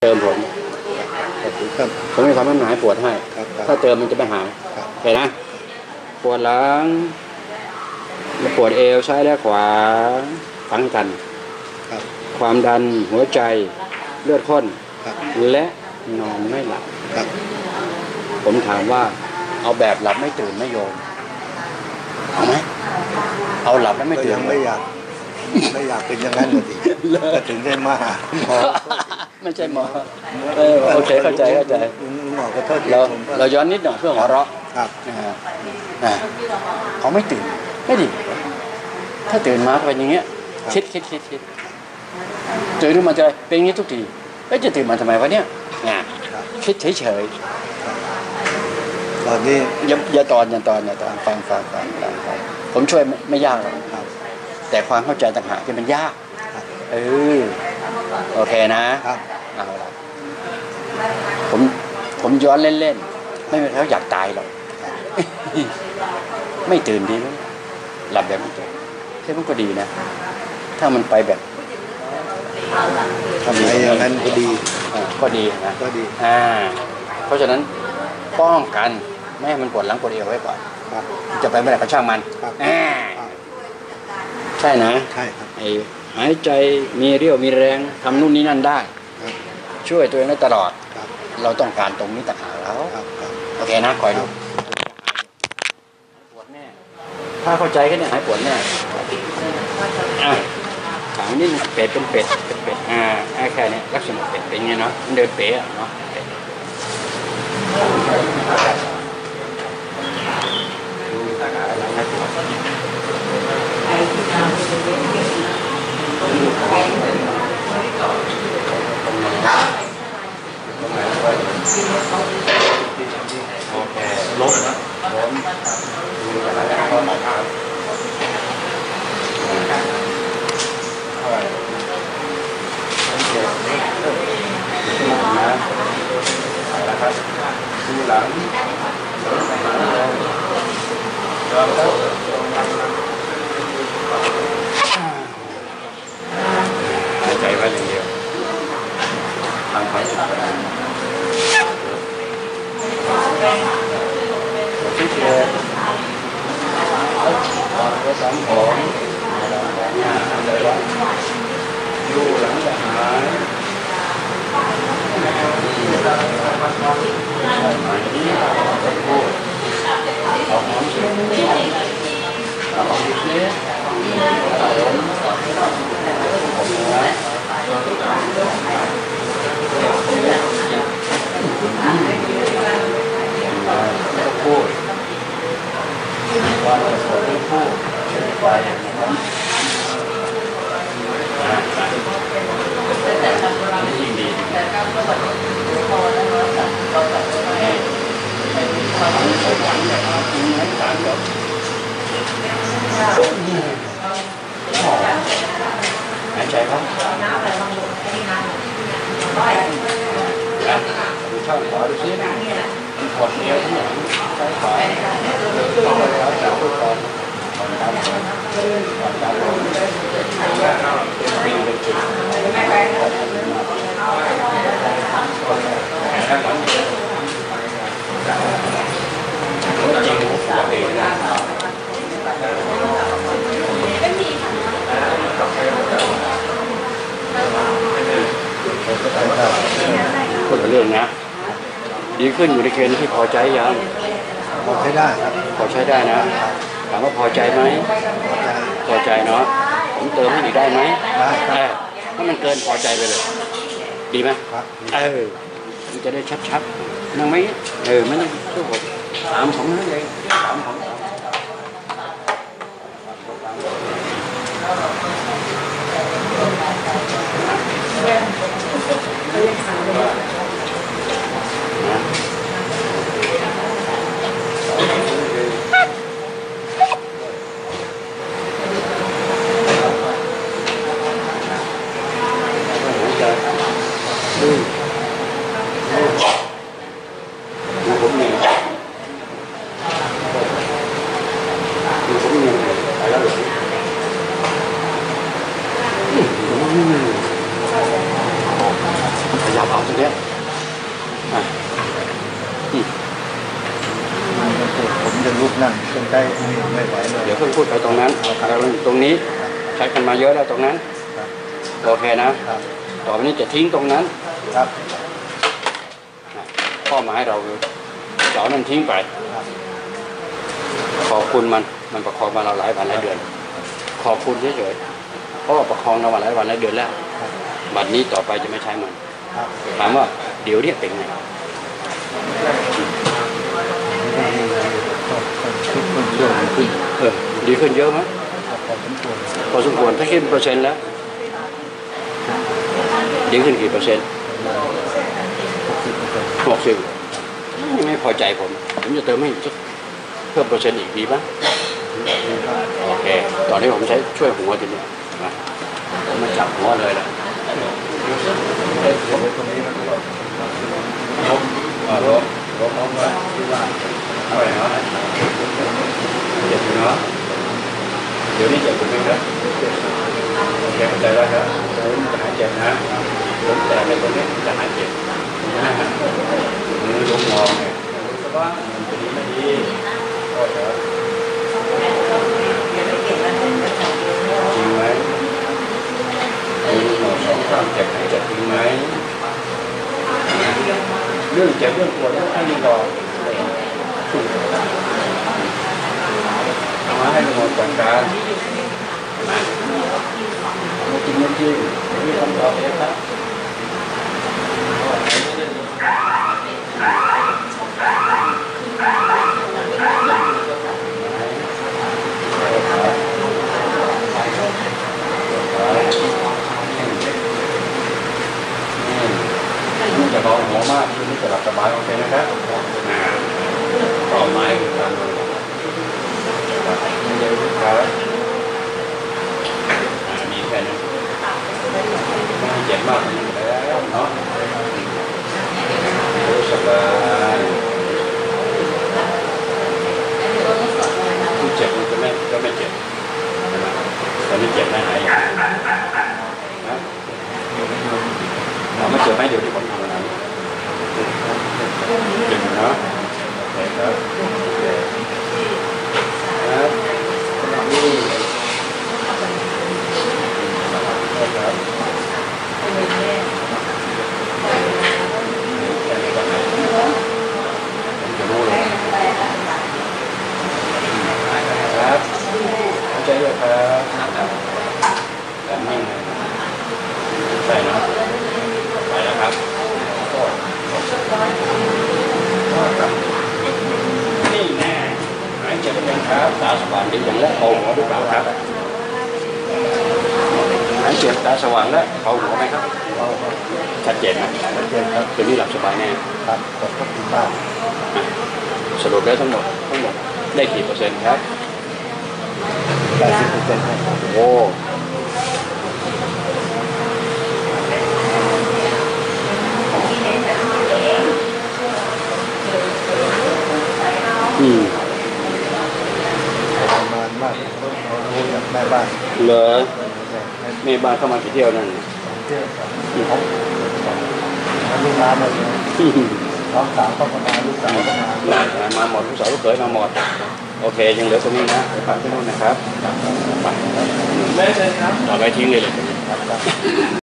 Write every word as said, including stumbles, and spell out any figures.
เติมผมผมมีความหายปวดให้ถ้าเติมมันจะไม่หายโอเคนะปวดหลังปวดเอวซ้ายและขวาทั้งกันความดันหัวใจเลือดข้นและนอนไม่หลับผมถามว่าเอาแบบหลับไม่ตื่นไม่โยมเอาไหมเอาหลับแล้วไม่ตื่นไม่อยากไม่อยากเป็นอย่างนั้นเลยก็ถึงได้มาหาหมอไม่ใช่หมอโอเคเข้าใจเข้าใจหมอก็โทษเราเราย้อนนิดหน่อยเพื่อหัวเราะครับเขาไม่ตื่นไม่ดีถ้าตื่นมาเป็นอย่างเงี้ยคิดคิดคิดคิดตื่นขึ้นมาจะเป็นอย่างนี้ทุกทีแล้วจะตื่นมาทำไมวะเนี่ยงานคิดเฉยๆตอนนี้อย่าอย่าตอนอย่าตอนอย่าตอนฟังฟังฟังฟังผมช่วยไม่ยากหรอกแต่ความเข้าใจต่างหากที่มันยากเออโอเคนะเอาละผมผมย้อนเล่นๆไม่มีใครอยากตายหรอกไม่ตื่นดีไหมหลับแบบไม่ตื่นแค่มันก็ดีนะถ้ามันไปแบบทำไมอย่างนั้นก็ดีก็ดีนะก็ดีอ่าเพราะฉะนั้นป้องกันไม่ให้มันปวดหลังปวดเอวไว้ก่อนจะไปเมื่อไหร่ก็ช่างมันอ่าใช่นะใช่ครับไอ้หายใจมีเรี่ยวมีแรงทำนู่นนี่นั่นได้ช่วยตัวเองได้ตลอดเราต้องการตรงนี้ต่างหากแล้วโอเคนะคอยดูปวดแน่ถ้าเข้าใจกันเนี่ยหายปวดแน่อ่ะถามนิดนึงเป็ดเป็นเป็ดเป็นเป็ดอ่าแค่นี้ลักษณะเป็ดเป็นไงเนาะมันเดินเป๋อะเนาะดูตาอะไรนะโอเคลบนะผมดูอะไรนะข้อหมายครับนะครับดูหลังหายใจไว้อย่างเดียวทำความสุขที่เกิดก็สามของดูหลังจะหายพูดเอาหอมเสียงเอาหอมเสียงเอาหอมพูดว่าจะสอนให้พูดไปนะครับยิ่งดีหายใจครับดูช่องขวาดูซิมันปวดเอวทั้งหลังใช้ขวาต้องไปแล้วแต่ผู้ก่อนก่อนการก่อนการลงมีเป็นจุดจริงปกตินะคนละเรื่องนะดีขึ้นอยู่ในเกณฑ์ที่พอใจยังพอใช้ได้ครับพอใช้ได้นะถามว่าพอใจไหมพอใจเนาะผมเติมให้อีกได้ไหมได้ถ้ามันเกินพอใจไปเลยดีไหมเออมันจะได้ชัดๆนั่งไหมเออไม่ต้องทุกคนสามของนั่นเองสามของผมเองผมเองไปแล้วหรือเอาตรงนี้อ่ะอืมผมจะลุกนั่งจนได้ไม่ไหวเลยเดี๋ยวเพิ่งพูดไปตรงนั้นเราตรงนี้ใช้กันมาเยอะแล้วตรงนั้นครับโอเคนะครับต่อไปนี้จะทิ้งตรงนั้นครับข้อหมายเราคือเสานั้นทิ้งไปครับขอบคุณมันมันประคองมาเราหลายวันหลายเดือน ขอบคุณเฉยๆเพราะว่าประคองเรามาหลายวันหลายเดือนแล้วบัดนี้ต่อไปจะไม่ใช้มันครับถามว่าเดี๋ยวเนี้เป็นไงทุกคนเชื่อขึ้นเออดีขึ้นเยอะไหมพอสมควรพอสมควรถ้าคิดเป็นเปอร์เซ็นต์แล้วดีขึ้นกี่เปอร์เซ็นต์หกสิบเปอร์เซ็นต์หกสิบไม่พอใจผมผมจะเติมให้อีกสักเพิ่มเปอร์เซ็นต์อีกดีไหมโอเคตอนนี้ผมใช้ช่วยหัวทีนี้นะผมมาจับหัวเลยแหละผมเป็นคนนี้มันก็ลบอ่าลบลบลบมาที่ว่าอะไรเนาะเจ็บเนาะเดี๋ยวนี้เจ็บผมไหมครับโอเคเข้าใจแล้วครับผมจะหายเจ็บนะผมแต่ในตรงนี้จะหายเจ็บนะฮะมือลงมองเนี่ยแต่ว่ามันจะดีไม่ดีก็เถอะจริงไหมหนึ่งสองสามเจ็บหายเจ็บจริงไหมเรื่องเจ็บเรื่องปวดต้องให้ดีก่อนเอามาให้หมดจัดการนะไม่จริงไม่จริงมีคำตอบเองครับนี่จะเบาหัวมากนี่จะหลับสบายโอเคนะครับต่อไม้คือการไม่ได้ลูกค้ามีแค่นี้ไม่เจ็บมากแล้วเนาะสบายที่เจ็บมันจะไม่ก็ไม่เจ็บตอนนี้เจ็บไม่หายนะเราไม่เจ็บไหมเดี๋ยวที่ผมทำอะไรเจ็บเนาะโอเคครับครับนี่ครับจะรู้เลยครับเข้าใจด้วยครับแบบนิ่งเลยใช่เนาะไปแล้วครับนี่แน่หายเจ็บเป็นยังครับตาสว่างดีอย่างและเบาหัวหรือเปล่าครับหายเจ็บตาสว่างและเบาหัวไหมครับชัดเจนไหมชัดเจนครับคืนนี้หลับสบายแน่ครับขอบคุณมากสรุปแล้วทั้งหมดทั้งหมดได้กี่เปอร์เซ็นต์ครับแปดสิบเปอร์เซ็นต์ครับโอ้อืมประมาณมากเรารู้จากแม่บ้านเหรอแม่บ้านเข้ามากี่เที่ยวนั่นเที่ยวของเขาลูกน้ำมาเลยน้องสาวก็มาลูกสาวก็มามาหมดลูกสาวลูกเขยมาหมดโอเคยังเหลือตรงนี้นะไปฝากที่นู่นนะครับไปต่อไปทิ้งเลยเลย